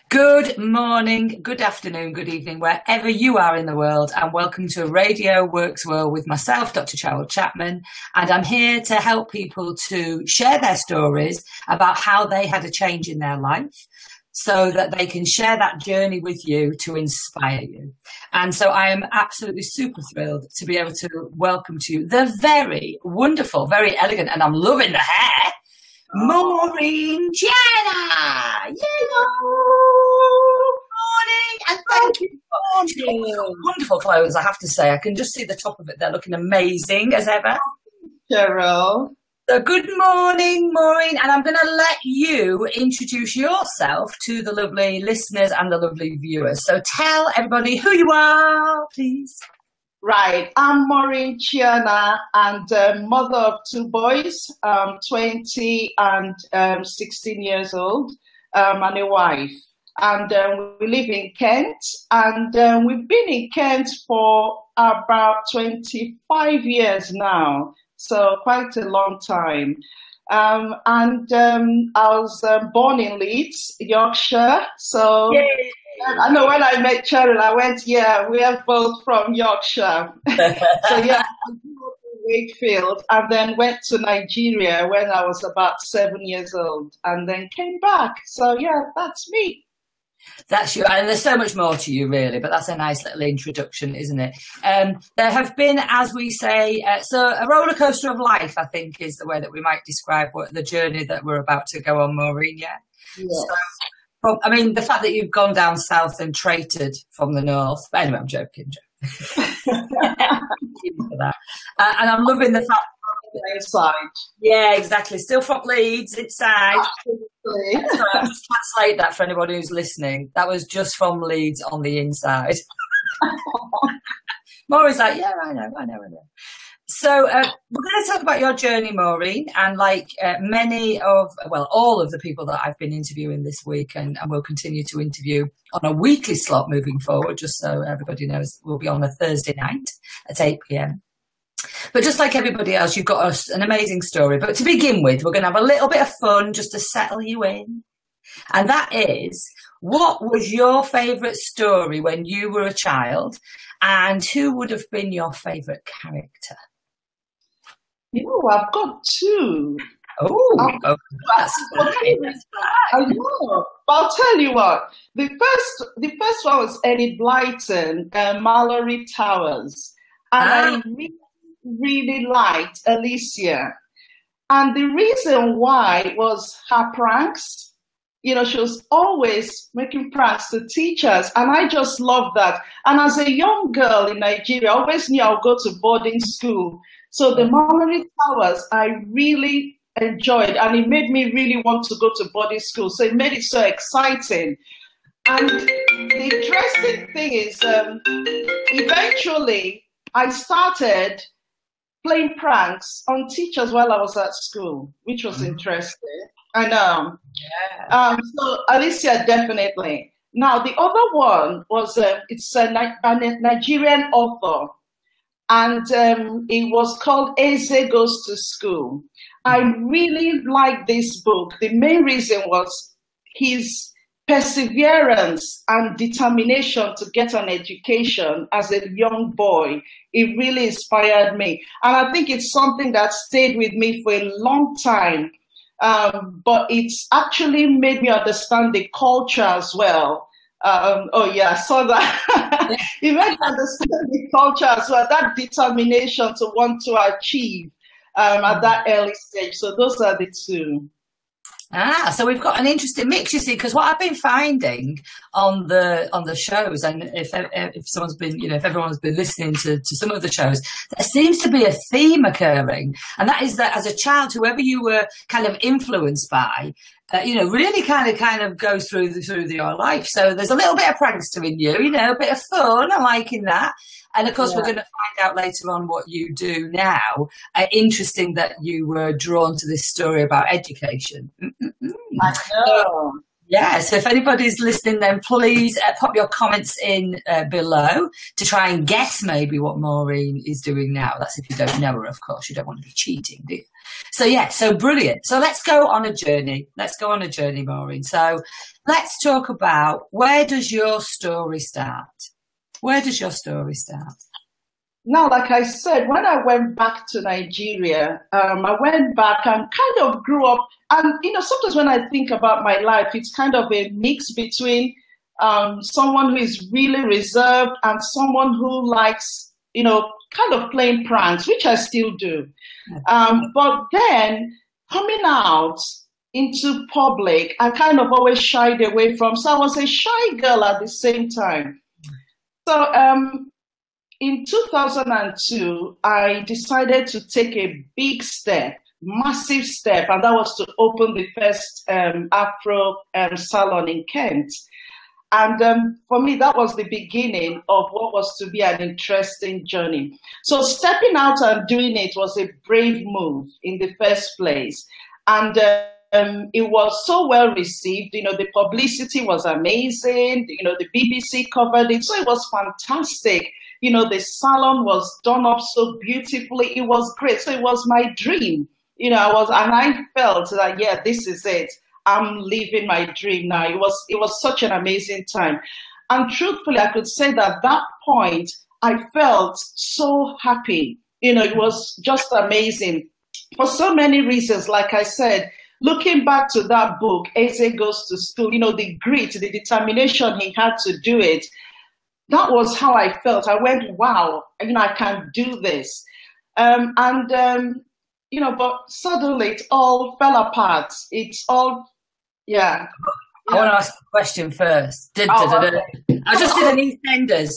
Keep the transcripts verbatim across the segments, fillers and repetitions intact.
Good morning, good afternoon, good evening, wherever you are in the world, and welcome to Radio Works World with myself, Doctor Cheryl Chapman, and I'm here to help people to share their stories about how they had a change in their life so that they can share that journey with you to inspire you. And so I am absolutely super thrilled to be able to welcome to you the very wonderful, very elegant, and I'm loving the hair, Maureen Jenner. Yeah. Morning, and thank you for wonderful clothes, I have to say. I can just see the top of it. They're looking amazing as ever. Cheryl. So good morning, Maureen, and I'm going to let you introduce yourself to the lovely listeners and the lovely viewers. So tell everybody who you are, please. Right, I'm Maureen Chiana, and uh, mother of two boys, um, twenty and um, sixteen years old, um, and a wife. And um, we live in Kent, and um, we've been in Kent for about twenty-five years now, so quite a long time. Um, and um, I was um, born in Leeds, Yorkshire, so Yay. I know when I met Cheryl, I went, yeah, we are both from Yorkshire. So yeah, I grew up in Wakefield, and then went to Nigeria when I was about seven years old, and then came back. So yeah, that's me. That's you, and there's so much more to you, really, but that's a nice little introduction, isn't it? Um, there have been, as we say, uh, so a roller coaster of life, I think, is the way that we might describe what the journey that we're about to go on, Maureen. Yeah. Yes. So, well, I mean, the fact that you've gone down south and traded from the north. But anyway, I'm joking. joking. For that. Uh, and I'm loving the fact. Inside. Yeah, exactly. Still from Leeds, inside. Absolutely. So I'll just translate that for anybody who's listening. That was just from Leeds on the inside. Maureen's like, yeah, I know, I know, I know. So uh, we're going to talk about your journey, Maureen, and like uh, many of, well, all of the people that I've been interviewing this week, and, and will continue to interview on a weekly slot moving forward, just so everybody knows, we'll be on a Thursday night at eight p m. But just like everybody else, you've got us an amazing story. But to begin with, we're going to have a little bit of fun just to settle you in. And that is, what was your favourite story when you were a child? And who would have been your favourite character? You know, I've got two. Oh, oh that's okay. I know. But I'll tell you what. The first, the first one was Enid Blyton, uh, Mallory Towers. And ah. I really really liked Alicia. And the reason why was her pranks. You know, she was always making pranks to teachers, and I just loved that. And as a young girl in Nigeria, I always knew I would go to boarding school. So the Mallory Towers, I really enjoyed, and it made me really want to go to boarding school. So it made it so exciting. And the interesting thing is, um, eventually, I started playing pranks on teachers while I was at school, which was interesting. I know. Yeah. Um, so Alicia, definitely. Now, the other one was, uh, it's a, a Nigerian author, and um, it was called Eze Goes to School. I really liked this book. The main reason was his perseverance and determination to get an education as a young boy. It really inspired me. And I think it's something that stayed with me for a long time. Um, but it's actually made me understand the culture as well. Um, oh yeah, I saw that. It made me understand the culture as well, that determination to want to achieve um, at that early stage. So those are the two. Ah, so we've got an interesting mix, you see, because what I've been finding on the on the shows, and if if someone's been, you know, if everyone's been listening to, to some of the shows, there seems to be a theme occurring, and that is that as a child, whoever you were kind of influenced by, uh, you know, really kind of kind of goes through the, through the, your life. So there's a little bit of prankster in you, you know, a bit of fun. I'm liking that. And of course, yeah. We're going to find out later on what you do now. Uh, interesting that you were drawn to this story about education. Mm-mm-mm. I know. Yeah, so if anybody's listening, then please uh, pop your comments in uh, below to try and guess maybe what Maureen is doing now. That's if you don't know her, of course. You don't want to be cheating, do you? So, yeah, so brilliant. So let's go on a journey. Let's go on a journey, Maureen. So let's talk about, where does your story start? Where does your story start? Now, like I said, when I went back to Nigeria, um, I went back and kind of grew up. And, you know, sometimes when I think about my life, it's kind of a mix between um, someone who is really reserved and someone who likes, you know, kind of playing pranks, which I still do. Um, but then coming out into public, I kind of always shied away from. So I was a shy girl at the same time. So, um, in two thousand two, I decided to take a big step, massive step, and that was to open the first um, Afro um, salon in Kent. And um, for me, that was the beginning of what was to be an interesting journey. So stepping out and doing it was a brave move in the first place. And uh, um, it was so well received. You know, the publicity was amazing. You know, the B B C covered it. So it was fantastic. You know, the salon was done up so beautifully. It was great. So it was my dream. You know, I was, and I felt that, yeah, this is it. I'm living my dream now. It was, it was such an amazing time. And truthfully, I could say that at that point, I felt so happy. You know, it was just amazing for so many reasons. Like I said, looking back to that book, Eze Goes to School, you know, the grit, the determination he had to do it. That was how I felt. I went, wow, you know, I can do this. Um, and, um, you know, but suddenly it all fell apart. It's all, yeah. I yeah. want to ask a question first. Oh, okay. I just did an EastEnders.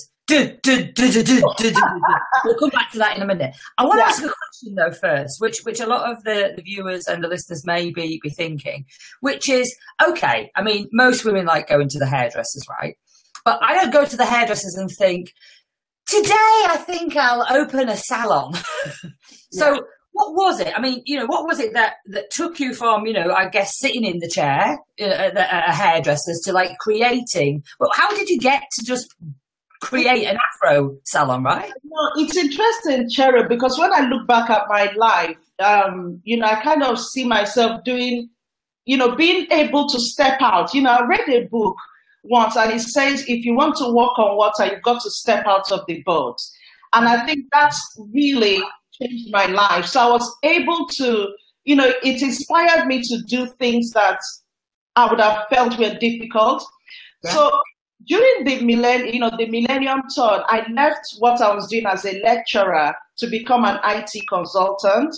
We'll come back to that in a minute. I want yeah. to ask a question, though, first, which which a lot of the, the viewers and the listeners may be, be thinking, which is, okay, I mean, most women like going to the hairdressers, right? But I don't go to the hairdressers and think, today I think I'll open a salon. So yeah. what was it? I mean, you know, what was it that, that took you from, you know, I guess sitting in the chair uh, at a hairdresser's to like creating? Well, how did you get to just create an Afro salon, right? Well, it's interesting, Cheryl, because when I look back at my life, um, you know, I kind of see myself doing, you know, being able to step out. You know, I read a book once and it says, if you want to walk on water, you've got to step out of the boat. And I think that's really changed my life. So I was able to, you know, it inspired me to do things that I would have felt were difficult. Yeah. So during the millennium, you know, the Millennium Turn, I left what I was doing as a lecturer to become an I T consultant.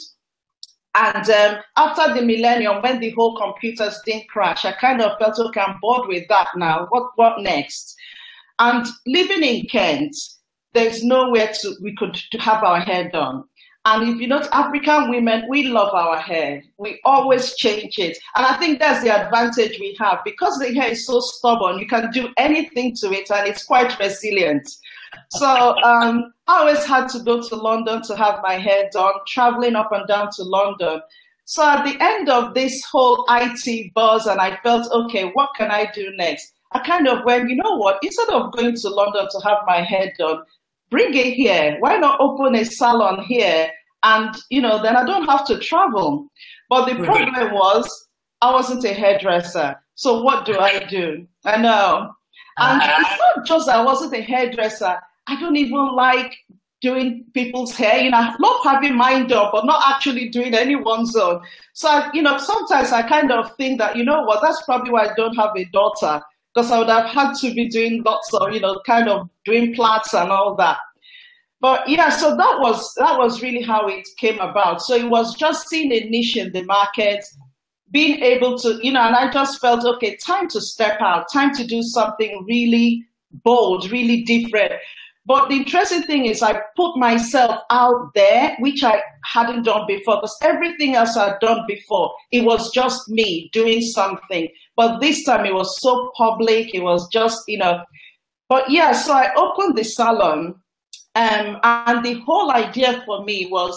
And um, after the millennium, when the whole computers didn't crash, I kind of felt, okay, I'm bored with that now. What what next? And living in Kent, there's nowhere to we could to have our hair done. And if you know, African women, we love our hair. We always change it. And I think that's the advantage we have. Because the hair is so stubborn, you can do anything to it, and it's quite resilient. So um, I always had to go to London to have my hair done, traveling up and down to London. So at the end of this whole I T buzz, and I felt, okay, what can I do next? I kind of went, you know what, instead of going to London to have my hair done, bring it here. Why not open a salon here? And, you know, then I don't have to travel. But the problem was I wasn't a hairdresser. So what do I do? I know. And uh, it's not just that I wasn't a hairdresser. I don't even like doing people's hair. You know, I love having mine done, but not actually doing anyone's own. So, I, you know, sometimes I kind of think that, you know what, that's probably why I don't have a daughter, because I would have had to be doing lots of, you know, kind of doing plaits and all that. But yeah, so that was that was really how it came about. So it was just seeing a niche in the market, being able to, you know, and I just felt, okay, time to step out, time to do something really bold, really different. But the interesting thing is I put myself out there, which I hadn't done before, because everything else I'd done before, it was just me doing something. But this time it was so public, it was just, you know, but yeah, so I opened the salon. Um, and the whole idea for me was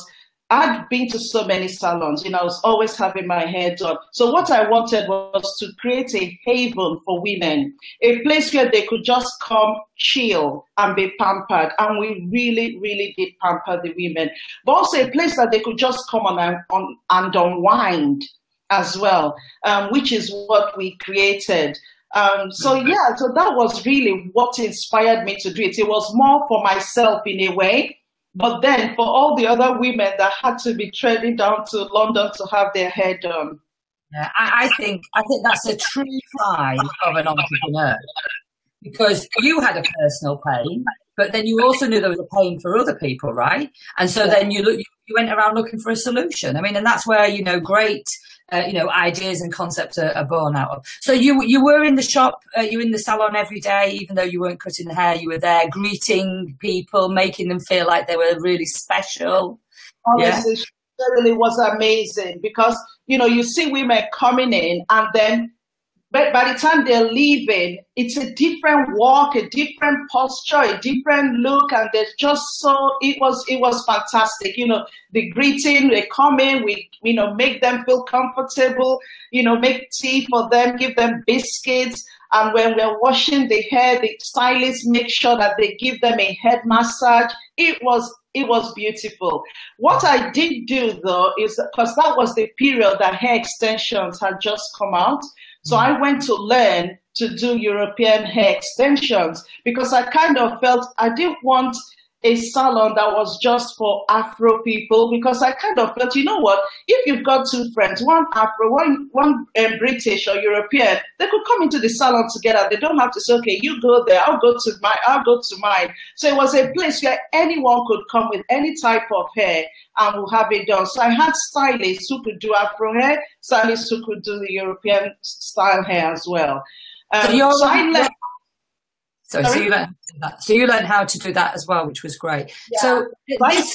I'd been to so many salons, you know, I was always having my hair done. So what I wanted was to create a haven for women, a place where they could just come, chill, and be pampered. And we really, really did pamper the women. But also a place that they could just come on and, on, and unwind as well, um, which is what we created. Um, so yeah, so that was really what inspired me to do it. It was more for myself in a way. But then for all the other women that had to be treading down to London to have their hair done. Yeah, I, I think I think that's a true sign of an entrepreneur, because you had a personal pain, but then you also knew there was a pain for other people, right? And so then you look, you went around looking for a solution. I mean, and that's where, you know, great Uh, you know, ideas and concepts are, are born out of. So you you were in the shop, uh, you were in the salon every day, even though you weren't cutting the hair. You were there greeting people, making them feel like they were really special. Honestly, yeah. It really was amazing, because, you know, you see women coming in, and then but by the time they're leaving, it's a different walk, a different posture, a different look, and they're just so, it was, it was fantastic. You know, the greeting, they come in, we, you know, make them feel comfortable, you know, make tea for them, give them biscuits. And when we're washing the hair, the stylists make sure that they give them a head massage. It was, it was beautiful. What I did do though, is because that was the period that hair extensions had just come out. So I went to learn to do European hair extensions, because I kind of felt I didn't want a salon that was just for Afro people, because I kind of felt, you know what, if you've got two friends, one Afro, one, one um, British or European, they could come into the salon together. They don't have to say, okay, you go there, I'll go to my, I'll go to mine. So it was a place where anyone could come with any type of hair and we'll have it done. So I had stylists who could do Afro hair, stylists who could do the European style hair as well. Um, so, you're so I learned. So, so you learned that. So you learned how to do that as well, which was great. Yeah. So this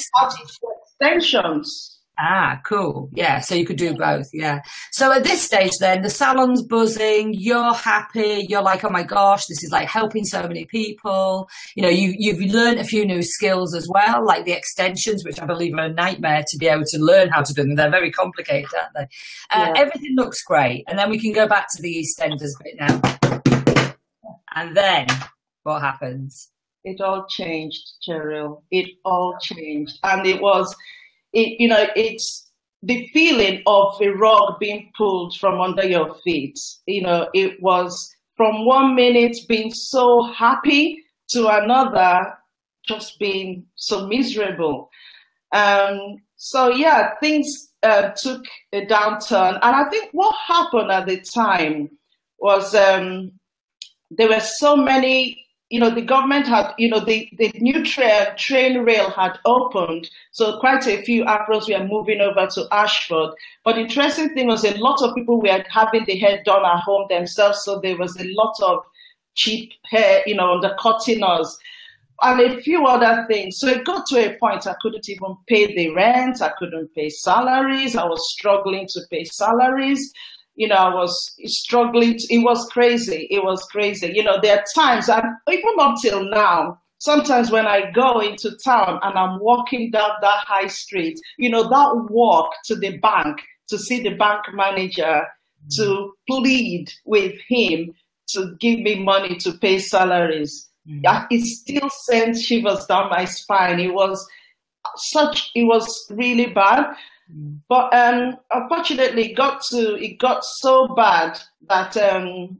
extensions. Ah, cool. Yeah. So you could do both. Yeah. So at this stage, then the salon's buzzing. You're happy. You're like, oh my gosh, this is like helping so many people. You know, you you've learned a few new skills as well, like the extensions, which I believe are a nightmare to be able to learn how to do them. They're very complicated, aren't they? Uh, yeah. Everything looks great, and then we can go back to the EastEnders bit now. And then what happens? It all changed, Cheryl. It all changed, and it was. It, you know, it's the feeling of a rug being pulled from under your feet. You know, it was from one minute being so happy to another just being so miserable. Um, so, yeah, things uh, took a downturn. And I think what happened at the time was um, there were so many. You know, the government had, you know, the, the new train, train rail had opened. So quite a few Afros were moving over to Ashford. But the interesting thing was a lot of people were having the hair done at home themselves. So there was a lot of cheap hair, you know, undercutting us and a few other things. So it got to a point I couldn't even pay the rent. I couldn't pay salaries. I was struggling to pay salaries. You know, I was struggling. To, it was crazy. It was crazy. You know, there are times, and even up till now, sometimes when I go into town and I'm walking down that high street, you know, that walk to the bank to see the bank manager, to plead with him to give me money to pay salaries. Mm-hmm. It still sends shivers down my spine. It was such, it was really bad. But um, unfortunately, it got to it got so bad that um,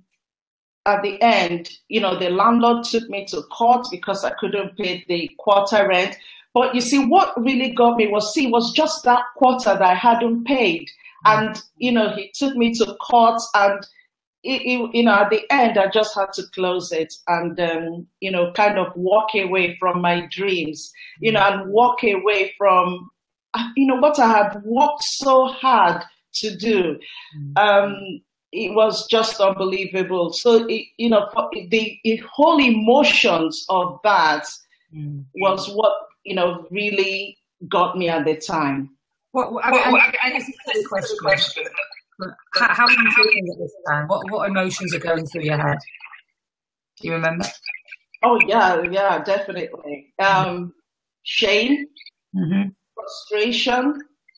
at the end, you know, the landlord took me to court because I couldn't pay the quarter rent. But you see, what really got me was, see, was just that quarter that I hadn't paid, and you know, he took me to court, and it, it, you know, at the end, I just had to close it and um, you know, kind of walk away from my dreams, you know, and walk away from. You know, what I had worked so hard to do, um, it was just unbelievable. So, it, you know, the, the whole emotions of that mm. was what, you know, really got me at the time. Well, I, I, I, I guess it's a question. question. How, how are you feeling at this time? What, what emotions are going through your head? Do you remember? Oh, yeah, yeah, definitely. Um, shame. Mm-hmm. frustration,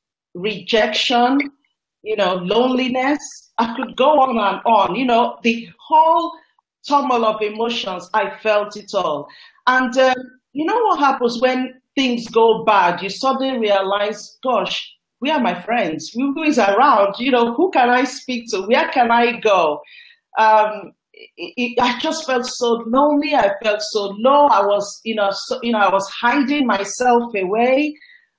rejection, you know, loneliness. I could go on and on, you know, the whole turmoil of emotions, I felt it all. And um, you know what happens when things go bad? You suddenly realize, gosh, where are my friends? Who is around? You know, who can I speak to? Where can I go? Um, it, it, I just felt so lonely. I felt so low. I was, you know, so, you know, I was hiding myself away.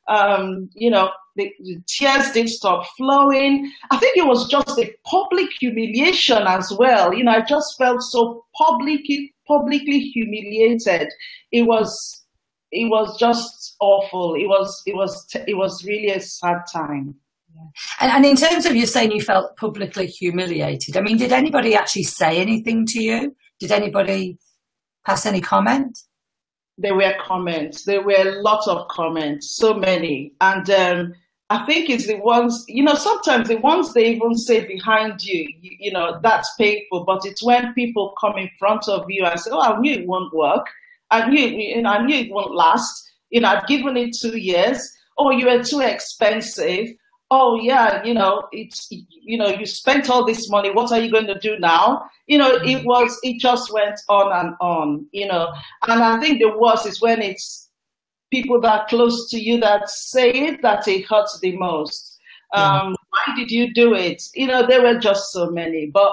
Um, you know, the, the tears didn't stop flowing. I think it was just a public humiliation as well. You know, I just felt so publicly, publicly humiliated. It was, it was just awful. It was, it was, it was really a sad time. Yeah. And, and in terms of you saying you felt publicly humiliated, I mean, did anybody actually say anything to you? Did anybody pass any comment? There were comments. There were a lot of comments, so many. And um, I think it's the ones, you know, sometimes the ones they even say behind you, you, you know, that's painful. But it's when people come in front of you and say, oh, I knew it won't work. I knew, you know, I knew it won't last. You know, I'd given it two years. Oh, you were too expensive. Oh, yeah, you know, it's, you know, you spent all this money. What are you going to do now? You know, it was, it just went on and on, you know. And I think the worst is when it's people that are close to you that say it, that it hurts the most. Um, yeah. Why did you do it? You know, there were just so many. But,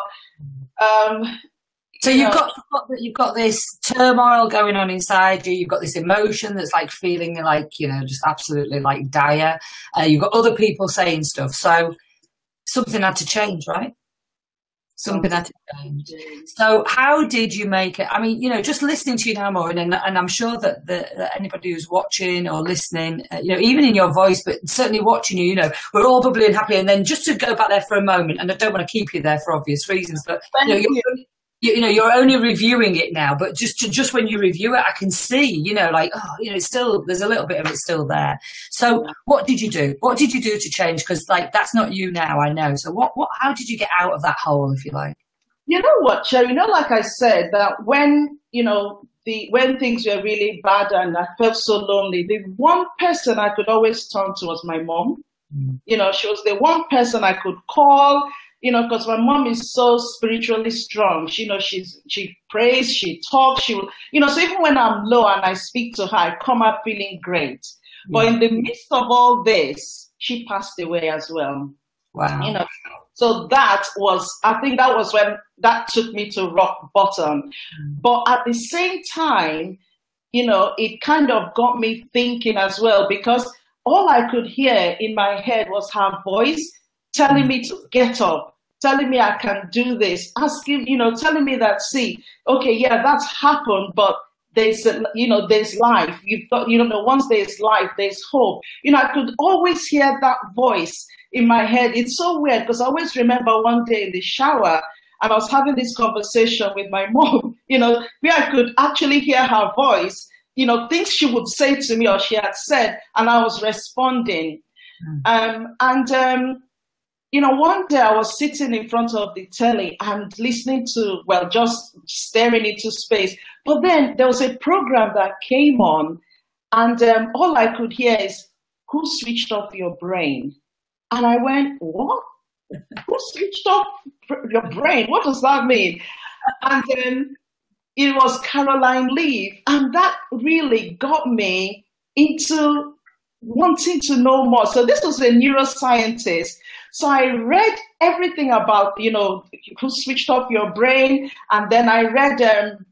um, So you've got, you've got you've got this turmoil going on inside you. You've got this emotion that's like feeling like, you know, just absolutely like dire. Uh, you've got other people saying stuff. So something had to change, right? Something had to change. So how did you make it? I mean, you know, just listening to you now, Maureen, and, and I'm sure that, the, that anybody who's watching or listening, uh, you know, even in your voice, but certainly watching you, you know, we're all bubbly and happy. And then just to go back there for a moment, and I don't want to keep you there for obvious reasons, but you know, you're, you know, you're only reviewing it now, but just to, just when you review it, I can see, you know, like, oh, you know, it's still, there's a little bit of it still there. So what did you do? What did you do to change? Because like, that's not you now, I know. So what, what, how did you get out of that hole, if you like? You know what, Cher, you know, like I said, that when, you know, the, when things were really bad and I felt so lonely, the one person I could always turn to was my mom. Mm. You know, she was the one person I could call. You know, because my mom is so spiritually strong. She, you know, she's, she prays, she talks, she will, you know, so even when I'm low and I speak to her, I come out feeling great. Yeah. But in the midst of all this, she passed away as well. Wow. You know, so that was, I think that was when that took me to rock bottom. Mm. But at the same time, you know, it kind of got me thinking as well, because all I could hear in my head was her voice telling me to get up, telling me I can do this, asking, you know, telling me that, see, okay, yeah, that's happened, but there's, you know, there's life. You've got, you know, once there's life, there's hope. You know, I could always hear that voice in my head. It's so weird because I always remember one day in the shower and I was having this conversation with my mom, you know, where I could actually hear her voice, you know, things she would say to me or she had said, and I was responding. Mm. Um, and, um, you know, one day I was sitting in front of the telly and listening to, well, just staring into space. But then there was a program that came on and um, all I could hear is, who switched off your brain? And I went, what? Who switched off your brain? What does that mean? And then it was Caroline Leaf. And that really got me into wanting to know more. So this was a neuroscientist. So I read everything about, you know, who switched off your brain. And then I read um,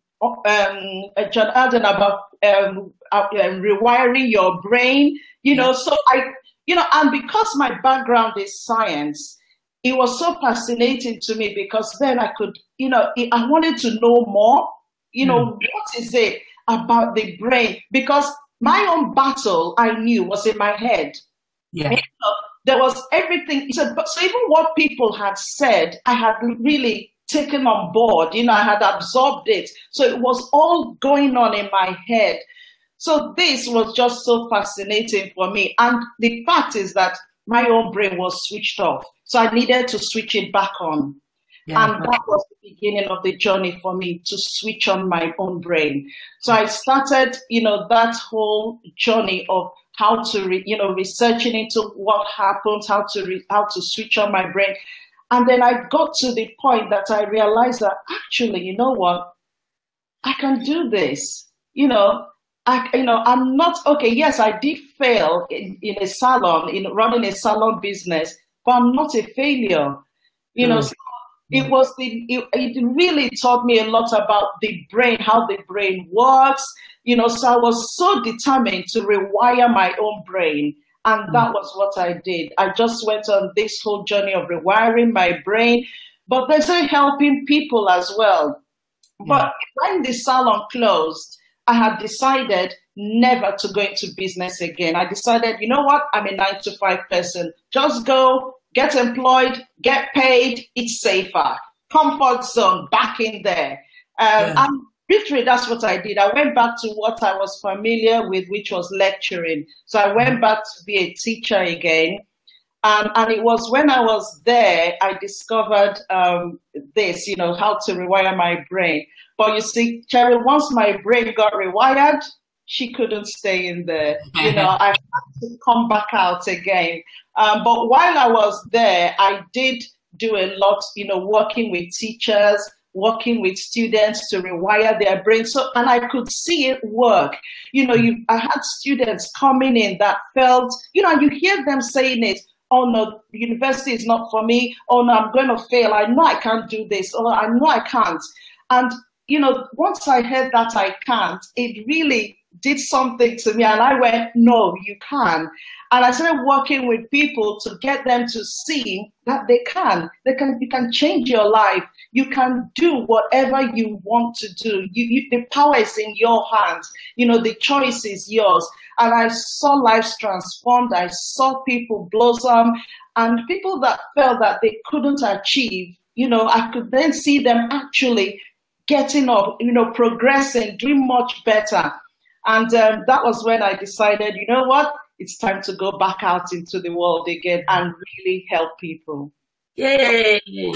um, John Alden about um, uh, rewiring your brain, you know, so I, you know, and because my background is science, it was so fascinating to me because then I could, you know, I wanted to know more, you know, mm. what is it about the brain? Because my own battle, I knew, was in my head. Yeah. You know, there was everything. So, so even what people had said, I had really taken on board. You know, I had absorbed it. So it was all going on in my head. So this was just so fascinating for me. And the fact is that my own brain was switched off. So I needed to switch it back on. Yeah, and that was the beginning of the journey for me to switch on my own brain. So I started, you know, that whole journey of how to, re, you know, researching into what happens, how to, re, how to switch on my brain. And then I got to the point that I realized that actually, you know what, I can do this. You know, I, you know, I'm not, okay, yes, I did fail in, in a salon, in running a salon business, but I'm not a failure. You know, mm. so it was the, it, it really taught me a lot about the brain, how the brain works. You know, so I was so determined to rewire my own brain. And that was what I did. I just went on this whole journey of rewiring my brain, but there's a helping people as well. Yeah. But when the salon closed, I had decided never to go into business again. I decided, you know what? I'm a nine to five person. Just go, get employed, get paid. It's safer. Comfort zone, back in there. Um, yeah. And literally, that's what I did. I went back to what I was familiar with, which was lecturing. So I went back to be a teacher again. Um, and it was when I was there, I discovered um, this, you know, how to rewire my brain. But you see, Cheryl, once my brain got rewired, she couldn't stay in there. You know, I had to come back out again. Um, but while I was there, I did do a lot, you know, working with teachers, working with students to rewire their brains. So, and I could see it work. You know, you, I had students coming in that felt, you know, you hear them saying it, oh no, university is not for me. Oh no, I'm going to fail. I know I can't do this. Oh, I know I can't. And, you know, once I heard that I can't, it really did something to me. And I went, no, you can. And I started working with people to get them to see that they can. They can, you can change your life. You can do whatever you want to do. You, you, the power is in your hands. You know, the choice is yours. And I saw lives transformed. I saw people blossom, and people that felt that they couldn't achieve, you know, I could then see them actually getting up, you know, progressing, doing much better. And um, that was when I decided, you know what, it's time to go back out into the world again and really help people. Yay!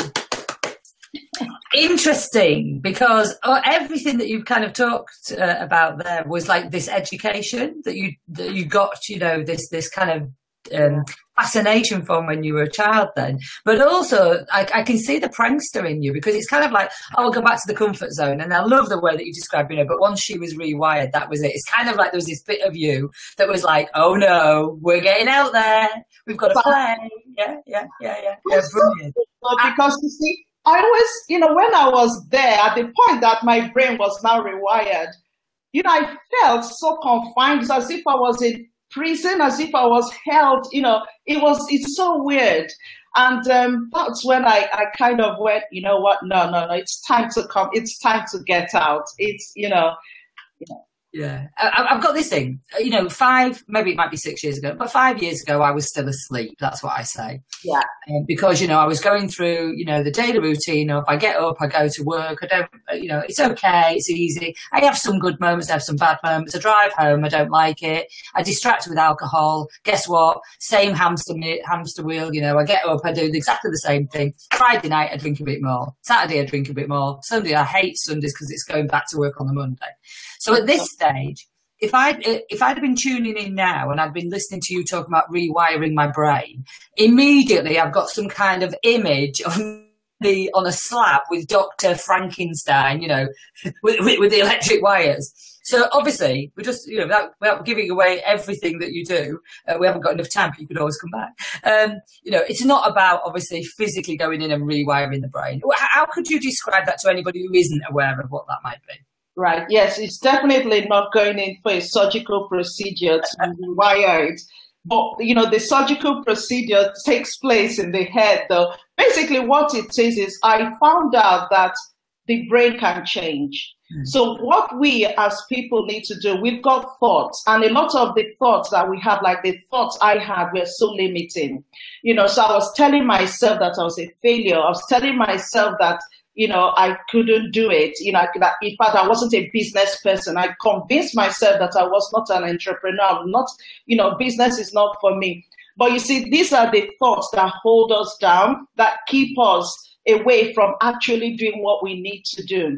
Interesting, because uh, everything that you've kind of talked uh, about there was like this education that you that you got, you know, this this kind of um, fascination from when you were a child then. But also, I, I can see the prankster in you, because it's kind of like, oh, I'll go back to the comfort zone. And I love the way that you describe, you know, but once she was rewired, that was it. It's kind of like there was this bit of you that was like, oh no, we're getting out there. We've got to play. Yeah, yeah, yeah, yeah. yeah brilliant. Because you see, I always, you know, when I was there, at the point that my brain was now rewired, you know, I felt so confined. It's as if I was in prison, as if I was held, you know, it was, it's so weird. And um, that's when I, I kind of went, you know what, no, no, no, it's time to come, it's time to get out. It's, you know, you know. Yeah, I, I've got this thing, you know, five, maybe it might be six years ago, but five years ago, I was still asleep. That's what I say. Yeah. Um, because, you know, I was going through, you know, the daily routine of I get up, I go to work, I don't, you know, it's okay, it's easy. I have some good moments, I have some bad moments. I drive home, I don't like it. I distract with alcohol. Guess what? Same hamster, hamster wheel, you know, I get up, I do exactly the same thing. Friday night, I drink a bit more. Saturday, I drink a bit more. Sunday, I hate Sundays because it's going back to work on the Monday. So at this stage, if I'd, if I'd have been tuning in now and I'd been listening to you talking about rewiring my brain, immediately I've got some kind of image of me on a slab with Doctor Frankenstein, you know, with, with, with the electric wires. So obviously, we're just, you know, without, without giving away everything that you do, uh, we haven't got enough time, but you could always come back. Um, you know, it's not about obviously physically going in and rewiring the brain. How could you describe that to anybody who isn't aware of what that might be? Right. Yes, it's definitely not going in for a surgical procedure to rewire it. But, you know, the surgical procedure takes place in the head, though. Basically, what it says is I found out that the brain can change. Mm. So what we as people need to do, we've got thoughts, and a lot of the thoughts that we have, like the thoughts I had, were so limiting. You know, so I was telling myself that I was a failure. I was telling myself that, you know, I couldn't do it. You know, that in fact, I wasn't a business person. I convinced myself that I was not an entrepreneur. I'm not, you know, business is not for me. But you see, these are the thoughts that hold us down, that keep us away from actually doing what we need to do.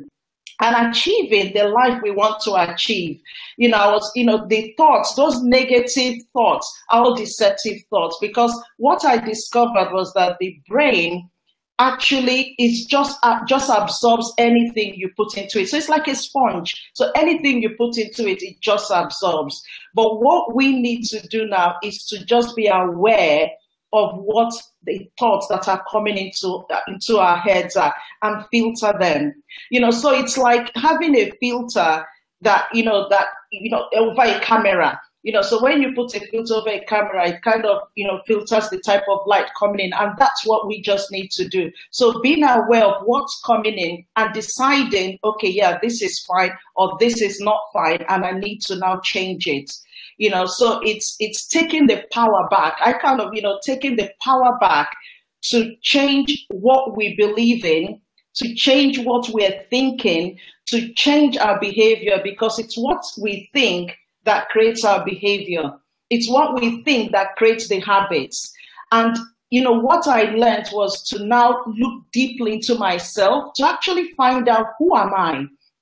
and achieving the life we want to achieve. You know, I was, you know, the thoughts, those negative thoughts, all deceptive thoughts, because what I discovered was that the brain actually is just uh, just absorbs anything you put into it. So it's like a sponge. So anything you put into it, it just absorbs. But what we need to do now is to just be aware of what the thoughts that are coming into uh, into our heads are and filter them. You know, so it's like having a filter that, you know, that, you know, over a camera. You know, so when you put a filter over a camera, it kind of, you know, filters the type of light coming in. And that's what we just need to do. So being aware of what's coming in and deciding, okay, yeah, this is fine or this is not fine, and I need to now change it. You know, so it's it's taking the power back. I kind of, you know, taking the power back to change what we believe in, to change what we're thinking, to change our behavior, because it's what we think that creates our behavior. It's what we think that creates the habits. And, you know, what I learned was to now look deeply into myself, to actually find out, who am I?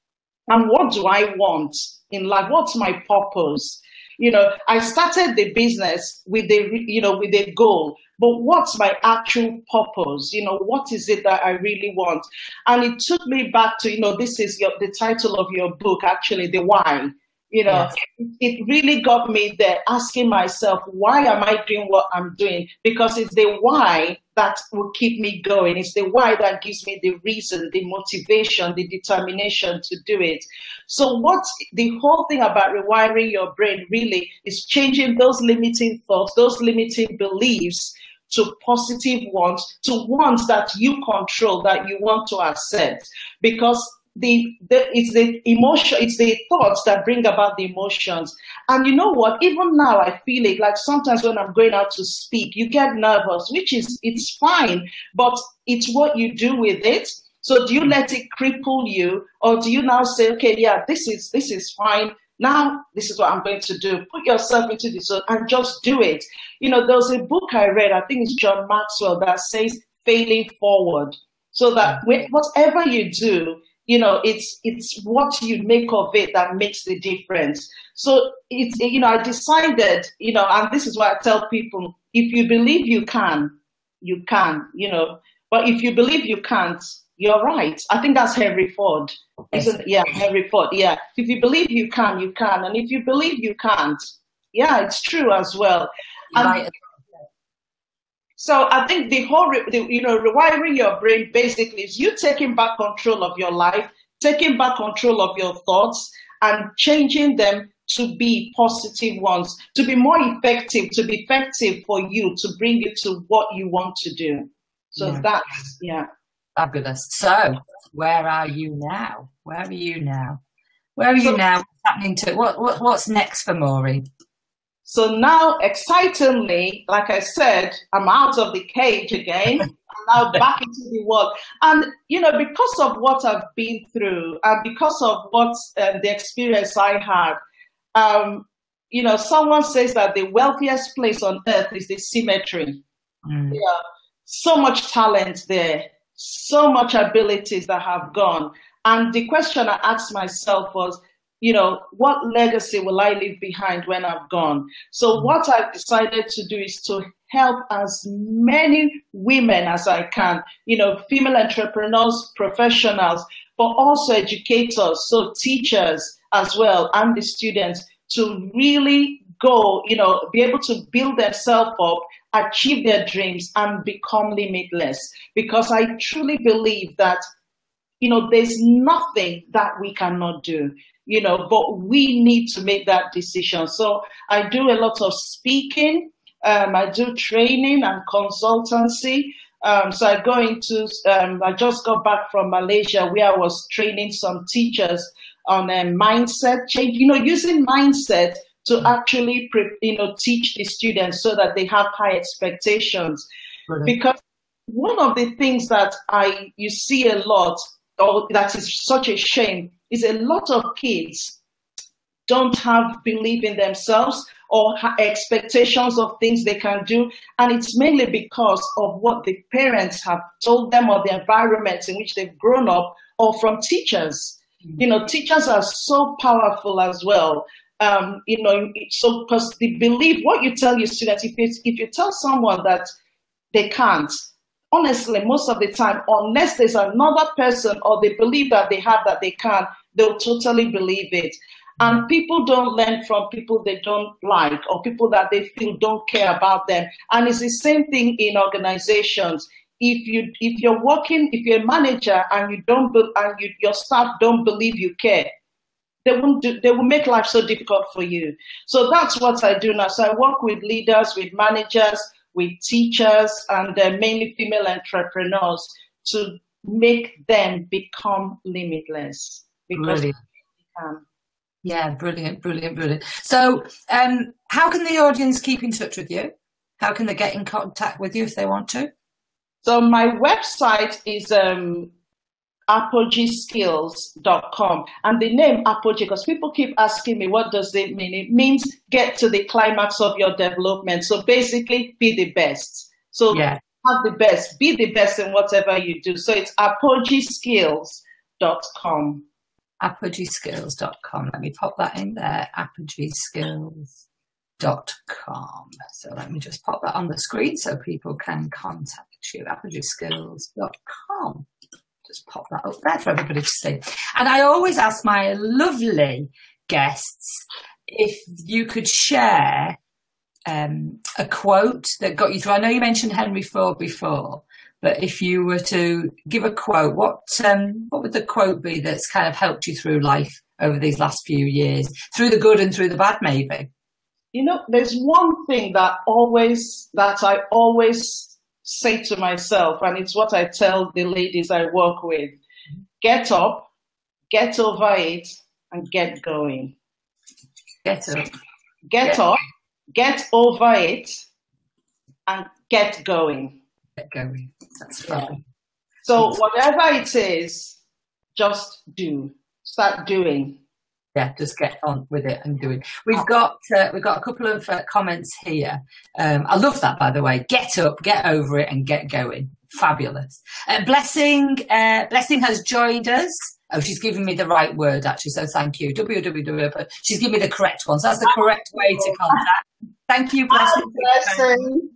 And what do I want in life? What's my purpose? You know, I started the business with a, you know, with a goal, but what's my actual purpose? You know, what is it that I really want? And it took me back to, you know, this is your, the title of your book, actually, The Why. You know, yes. it, it really got me there, asking myself, why am I doing what I'm doing? Because it's the why that will keep me going. It's the why that gives me the reason, the motivation, the determination to do it. So what the whole thing about rewiring your brain really is changing those limiting thoughts, those limiting beliefs, to positive ones, to ones that you control, that you want to accept. Because The, the, it's the emotion, it's the thoughts that bring about the emotions. And you know what, even now I feel it, like sometimes when I'm going out to speak, you get nervous, which is, it's fine, but it's what you do with it. So do you let it cripple you, or do you now say, okay, yeah, this is, this is fine. Now, this is what I'm going to do. Put yourself into this and just do it. You know, there's a book I read, I think it's John Maxwell, that says failing forward. So that whatever you do, you know, it's it's what you make of it that makes the difference. So it's, you know, I decided, you know, and this is what I tell people: if you believe you can, you can, you know. But if you believe you can't, you're right. I think that's Henry Ford, isn't it? Yeah, Henry Ford. Yeah. If you believe you can, you can, and if you believe you can't, yeah, it's true as well. And right. So I think the whole, the, you know, rewiring your brain basically is you taking back control of your life, taking back control of your thoughts, and changing them to be positive ones, to be more effective, to be effective for you, to bring you to what you want to do. So yeah. that's, yeah. Fabulous. So where are you now? Where are you now? Where are you so, now? What's happening to what, what? What's next for Maureen? So now, excitingly, like I said, I'm out of the cage again. I'm now back into the world. And, you know, because of what I've been through and because of what uh, the experience I had, um, you know, someone says that the wealthiest place on earth is the cemetery. Mm. Yeah, so much talent there, so much abilities that have gone. And the question I asked myself was, you know, what legacy will I leave behind when I've gone? So what I've decided to do is to help as many women as I can, you know, female entrepreneurs, professionals, but also educators, so teachers as well, and the students, to really go, you know, be able to build themselves up, achieve their dreams, and become limitless. Because I truly believe that, you know, there's nothing that we cannot do. You know, but we need to make that decision. So I do a lot of speaking. Um, I do training and consultancy. Um, so I go into, um, I just got back from Malaysia where I was training some teachers on a mindset change, you know, using mindset to actually, you know, teach the students so that they have high expectations. Right. Because one of the things that I, you see a lot, or that is such a shame, is a lot of kids don't have belief in themselves or expectations of things they can do. And it's mainly because of what the parents have told them or the environment in which they've grown up or from teachers. You know, teachers are so powerful as well. Um, you know, so because they believe what you tell your students. If you, if you tell someone that they can't, honestly, most of the time, unless there's another person or they believe that they have that they can, they'll totally believe it. And people don't learn from people they don't like or people that they feel don't care about them. And it's the same thing in organizations. If you if you're working, if you're a manager and you don't be, and you, your staff don't believe you care, they won't do, they will make life so difficult for you. So that's what I do now. So I work with leaders, with managers, with teachers, and uh, mainly female entrepreneurs to make them become limitless because Brilliant. they can. Yeah, brilliant, brilliant, brilliant. So um, how can the audience keep in touch with you? How can they get in contact with you if they want to? So my website is um, apogee skills dot com. And the name Apogee, because people keep asking me, what does it mean? It means get to the climax of your development. So basically, be the best. So yeah. have the best. Be the best in whatever you do. So it's apogee skills dot com. apogee skills dot com. Let me pop that in there, apogee skills dot com. So let me just pop that on the screen so people can contact you, apogee skills dot com. Just pop that up there for everybody to see. And I always ask my lovely guests if you could share um, a quote that got you through. I know you mentioned Henry Ford before, but if you were to give a quote, what um, what would the quote be that's kind of helped you through life over these last few years, through the good and through the bad, maybe? You know, there's one thing that always that I always say to myself, and it's what I tell the ladies I work with: get up, get over it, and get going. Get up, get up, get over it, and get going. Get going. That's fun. Yeah. So whatever it is, just do. Start doing. Yeah, just get on with it and do it. We've got uh, we've got a couple of uh, comments here. Um, I love that, by the way. Get up, get over it, and get going. Fabulous. Uh, Blessing, uh, Blessing has joined us. Oh, she's given me the right word actually, so thank you. W W W. But she's given me the correct one, so that's the correct way to contact. Thank you, Blessing. Blessing.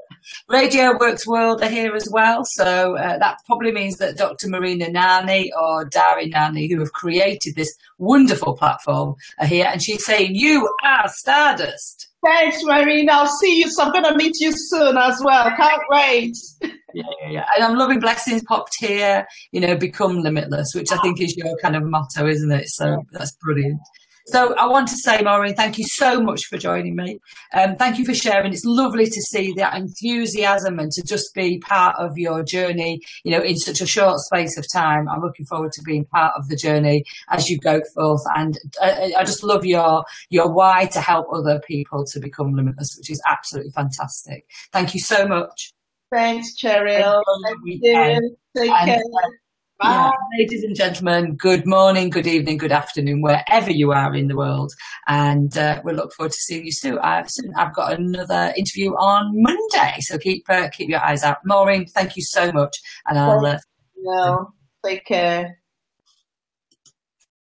Radio Works World are here as well, so uh, that probably means that Doctor Marina Nani or Dari Nani, who have created this wonderful platform, are here, and she's saying, you are Stardust. Thanks, Marina. I'll see you, so I'm going to meet you soon as well. Can't wait. Yeah, yeah, yeah. And I'm loving Blessings popped here, you know, become limitless, which I think is your kind of motto, isn't it? So that's brilliant. So I want to say, Maureen, thank you so much for joining me. Um, thank you for sharing. It's lovely to see that enthusiasm and to just be part of your journey, you know, in such a short space of time. I'm looking forward to being part of the journey as you go forth. And I, I just love your, your why to help other people to become limitless, which is absolutely fantastic. Thank you so much. Thanks, Cheryl. Thank you. Take and, care. Uh, Yeah, ladies and gentlemen, good morning, good evening, good afternoon, wherever you are in the world. And uh, we'll look forward to seeing you soon. I've, I've got another interview on Monday, so keep uh, keep your eyes out. Maureen, thank you so much. And I'll... Uh, no, take care.